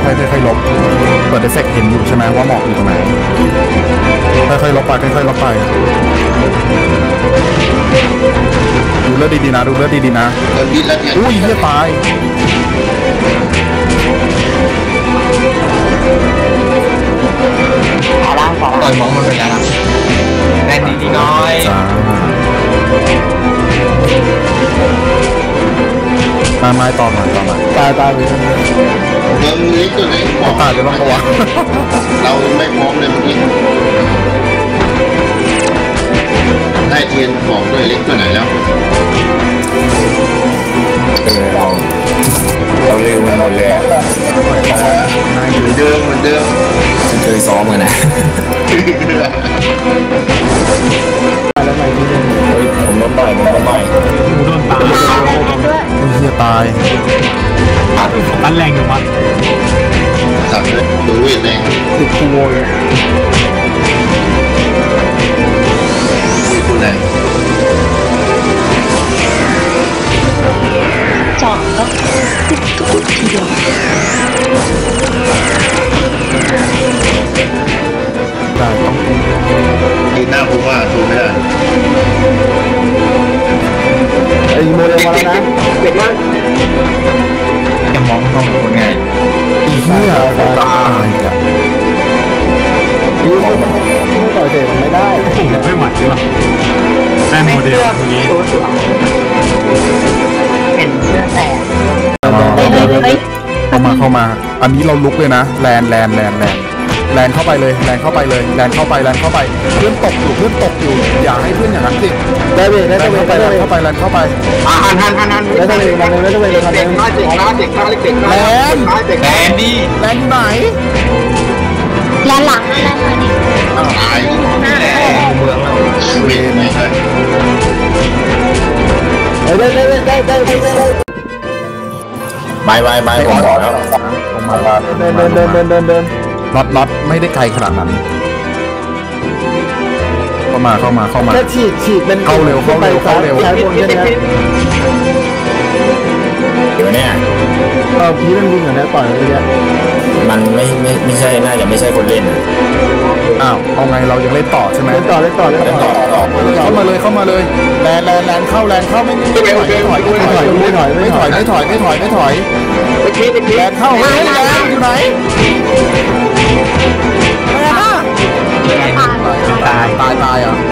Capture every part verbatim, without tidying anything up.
ค่อยๆค่อยๆลบเปิดเอฟเฟกต์เห็นอยู่ใช่ไหมว่าหมอกอยู่ตรงไหนค่อยๆลบไปค่อยๆลบไปดูเลือดดีๆนะดูเลือดดีๆนะอุ้ยเหี้ยตายขอล่างขอล่างต่อยมองมันเป็นอะไรแรงดีๆน้อยมาไม้ต่อมาต่อมาตายตายไปทั้งนั้นเดิมเล็กตัวไหนตายเลยบ้างปะวะเราไม่พร้อมเลยเมื่อกี้ได้เทียนของตัวเล็กตัวไหนแล้วเออเราเราลืมมันหมดเลยเหมือนเดิมเหมือนเดิมเคยซ้อมกันนะแล้วใหม่ที่นึงผมโดนต่อยผมโดนต่อยโดนตายเฮียตายตันแรงอยู่มั้งสัตว์เลยดูเวทแรงติดคูโวยมีตัวแรงจอดแล้วติดตุ๊กทีเดียวได้ต้องยืนหน้าผมว่าดูไม่ได้ไอ้โมเดลมาแล้วนะเด็กมากจะมองมองคนไงอีเหี้ยตายตายอ่ะยืนไม่ต่อยเตะมันไม่ได้ไม่ไหวใช่ปะแม่โมเดลนี้เป็นเสื้อแตกเข้ามาเข้ามาอันนี้เราลุกเลยนะแลนแลนแลนแลนแลนเข้าไปเลยแลนเข้าไปเลยแลนเข้าไปแลนเข้าไปเพื่อนตกอยู่เพื่อนตกอยู่อย่าให้เพื่อนอย่างนั้นสิได้เลยได้เลยเข้าไปแลนเข้าไปแลนเข้าไปอ่าหันหันหันหันได้เลยมาเลยได้เลยมาเลยเด็กน้อยเด็กน้อยเด็กน้อยเด็กน้อยแลนเด็กแลนดีแลนอยู่ไหนแลนหลังนั่นแหละค่ะนี่ตายหน้าเมืองเราเวทไม่ใช่ได้ได้ได้ได้ได้ได้ได้ไปไปไปผมบอกแล้วเดินเดินเดินเดินเดินเดินน็อตน็อตไม่ได้ไกลขนาดนั้นเข้ามาเข้ามาเข้ามาแค่ฉีดฉีดเป็นเข้าเร็วเข้าเร็วเข้าเร็วใช้บนแค่นี้เดี๋ยวเนี่ยเออพี่มันยิงเหรอเนี่ยต่อยอะไรเนี่ยมันไม่ไม่ไม่ใช่น่าจะไม่ใช่คนเล่นอ้าวเอาไงเรายังเล่นต่อใช่ไหมเล่นต่อเล่นต่อเล่นต่อเข้ามาเลยเข้ามาเลยแลนแลนแลนเข้าแลนเข้าไม่ไม่ถอยไม่ถอยไม่ถอยไม่ถอยไม่ถอยไม่ถอยไม่ถอยไม่ถอยแลนเข้าเฮ้ยแลนอยู่ไหนตายตายตายอ่ะ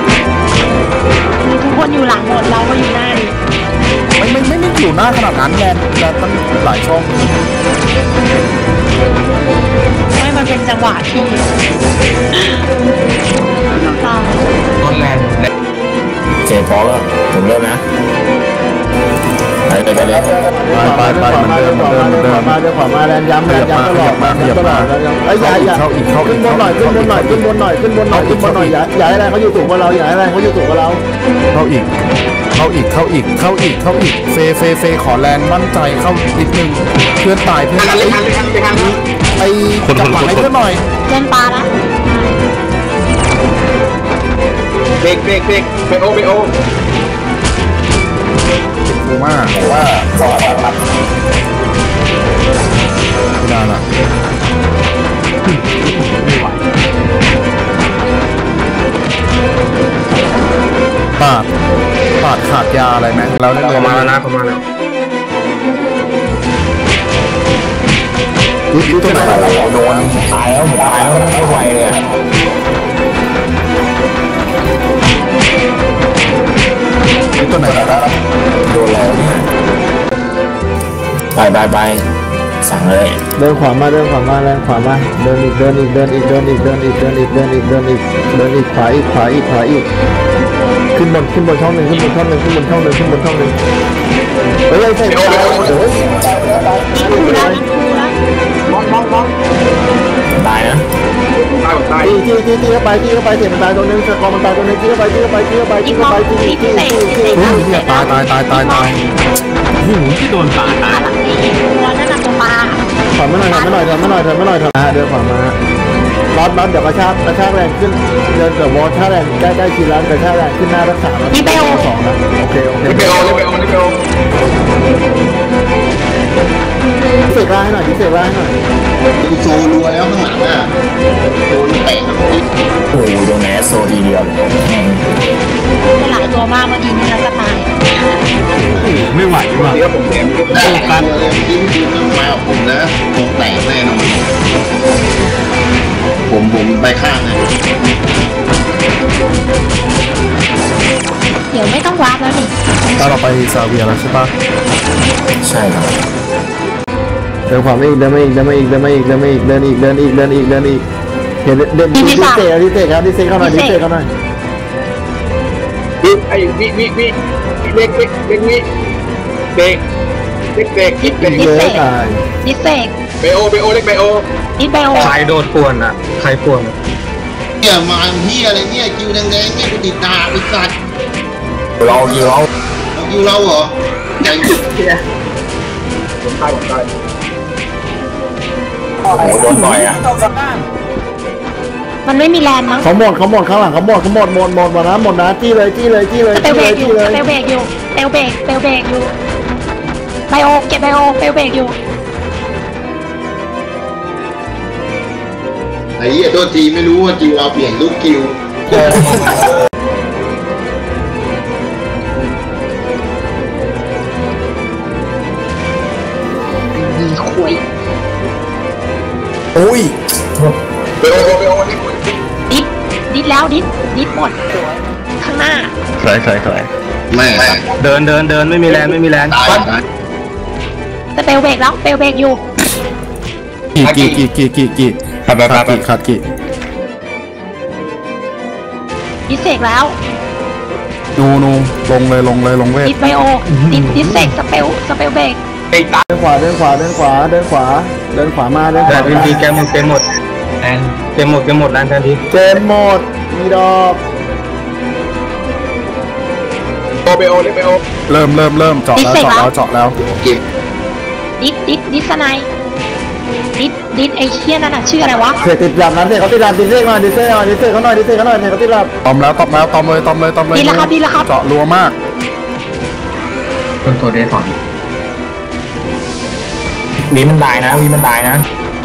ทุกคนอยู่หลังหมดเราก็อยู่หน้าดิไม่ไม่ไม่ไม่อยู่หน้าขนาดนั้นแลนแลนตั้งหลายช่องไม่มันเป็นจังหวะที่ต้นแลนเสียพอแล้วผมเริ่มนะไปไปไปเลยไปไปไปมันเดินมันเดินมันเดินมาเดินขวามาแลนย้ำแลนย้ำตลอดมาตลอดไอ้ยาอย่าขึ้นบนหน่อยขึ้นบนหน่อยขึ้นบนหน่อยขึ้นบนหน่อยขึ้นบนหน่อยอย่าอย่าให้แรงเขาอยู่สูงกว่าเราอย่าให้แรงเขาอยู่สูงกว่าเราเข้าอีกเข้าอีกเข้าอีกเข้าอีกเข้าอีกเฟเฟเฟขอแลนมั่นใจเข้าอีกหนึ่งเพื่อนตายเพื่อนไอ้ไอ้จับหลังให้เพื่อนหน่อยเล่นปลาละเบรกเบรกเบรกเบรกโอเบรกโอกูมากว่าขอครับไม่ได้ละปาดปาดขาดยาอะไรไหมแล้วได้เลยประมาณนะประมาณนะดูตัวไหนโดนตายแล้วตายแล้วไม่ไหวเลยตัวไหนโดนแล้วไปไปไปสั่งเลยเดินขวามาเดินขวามาแรงขวามาเดินอีกเดินอีกเดินอีกเดินอีกเดินอีกเดินอีกเดินอีกเดินอีกเดินอีกขวาอีกขวาอีกขวาอีกขึ้นบนขึ้นบนช่องหนึ่งขึ้นบนช่องหนึ่งขึ้นบนช่องหนึ่งขึ้นบนช่องหนึ่งเฮ้ยใส่ตาโอ้ยมองมองมองตายนะตายตีตีตีตีเข้าไปตีเข้าไปเสียมันตายตัวนึงสกอร์มันตายตัวนึงตีเข้าไปตีเข้าไปตีเข้าไปตีเข้าไปตีตีตีตีตายตายตายตายตายหูที่โดนปาตายแล้วนั่นน่ะตัวปลาถอยมาหน่อยถอยมาหน่อยถอยมาหน่อยถอยมาหน่อยถอยมาเดินขวามาล็อตล็อตเดี๋ยวกระชากกระชากแรงขึ้นเดินเดี๋ยววอลถ้าแรงใกล้ใกล้ชิดแล้วกระชากแรงขึ้นหน้ารักษาแล้วสองนะโอเคโอเคลิเบโอลิเบโอลิเบโอเสกล่างให้หน่อยดิเสกล่างให้หน่อยดูโซรัวแล้วข้างหลังอ่ะโซนแตกครับพี่โอ้โหโดนแมสโซทีเดียวเลยได้หลายตัวมากเมื่อกี้นี่แล้วก็ตายไม่ไหวว่ะได้ตัวเลยยิ้มยิ้มมาผมนะโซนแตกแน่นอนผมผมไปข้างนะเดี๋ยวไม่ต้องวาร์ปแล้วนี่ตาเราไปซาเวียแล้วใช่ปะใช่ครับเดินขวาไม่อีกเดินไม่อีกเดินไม่อีกเดินไม่อีกเดินไม่อีกเดินอีกเดินอีกเดินอีกเดินอีกเห็นเดินดิเสกดิเสกครับดิเสกเข้าหน่อยดิเสกเข้าหน่อยไอ้วิวิวิเล็กเล็กเล็กวิเบรกเล็กเบรกคิดเบรกดิเซกตายดิเซกเบโอเบโอเล็กเบโอดิไบโอใครโดนป่วนอ่ะใครป่วนเนี่ยมาเฮียอะไรเนี่ยคิวแดงๆเนี่ยกูติดตาไอ้สัตว์เรากี่เราเอาคิวเราเหรอใจผมตายผมตายโอ้โหโดนต่อยอ่ะมันไม่มีแลนด์มั้งเขาหมดเขาหมดข้างหลังเขาหมดเขาหมดหมดหมดหมดนะหมดนะจี้เลยจี้เลยจี้เลยเปลจี้เบเลรยกอจี้ยู่เลยเปลเบรกอยู่เปลเบรกเปลเบรกอยู่ไบโอเก็บไบโอเปลเบรกอยู่ไอ้เหี้ยโทษทีไม่รู้ว่าคิวเราเปลี่ยนลูกคิวมีคุยโอ้ยเบโอเบโอเล็กดิดดิดแล้วดิดดิดหมดข้างหน้าสวยสวยสวยแม่เดินเดินเดินไม่มีแรงไม่มีแรงตายตายแต่เปลเบรกแล้วเปลเบรกอยู่กี่กี่กี่กี่กี่กี่ครับครับกี่ขาดกี่ดิเซกแล้วนูนูลงเลยลงเลยลงเวทดิดไบโอดิดดิเซกสเปลสเปลเบรกเดินขวาเดินขวาเดินขวาเดินขวาเดินขวามาเดินขแต่วาทีทีแกหมดเต็มหมดเต็มหมดเต็มหมดแรงทันทีเจมหมดมีดอกโอเบโอเล็กเบโอเริ่มเริ่มเริ่มเจาะแล้วเจาะแล้วเจาะแล้วเก็บดิดดิดดิดสไนดิดดิดไอเชียนั่นน่ะชื่ออะไรวะเสกติดหลับนั้นเสกเขาติดหลับดิเสกหน่อยดิเสกหน่อยดิเสกเขาหน่อยดิเสกเขาหน่อยเสกเขาติดหลับตอมแล้วตอมแล้วตอมเลยตอมเลยตอมเลยดีแล้วครับดีแล้วครับเจาะรัวมากตัวเดสอนวีมันตายนะวีมันตายนะ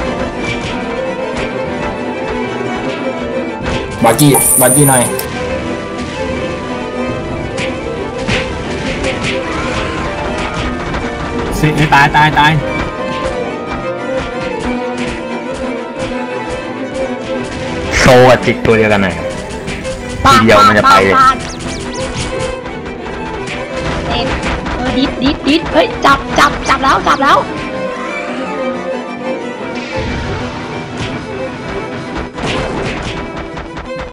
บากี้บากี้หน่อยสิตายตายตายโซกับจิกตัวเดียวกันหน่อย ทีเดียวมันจะไปเลยบ้านเอ็นเออดิดดิดดิดเฮ้ยจับจับจับแล้วจับแล้ว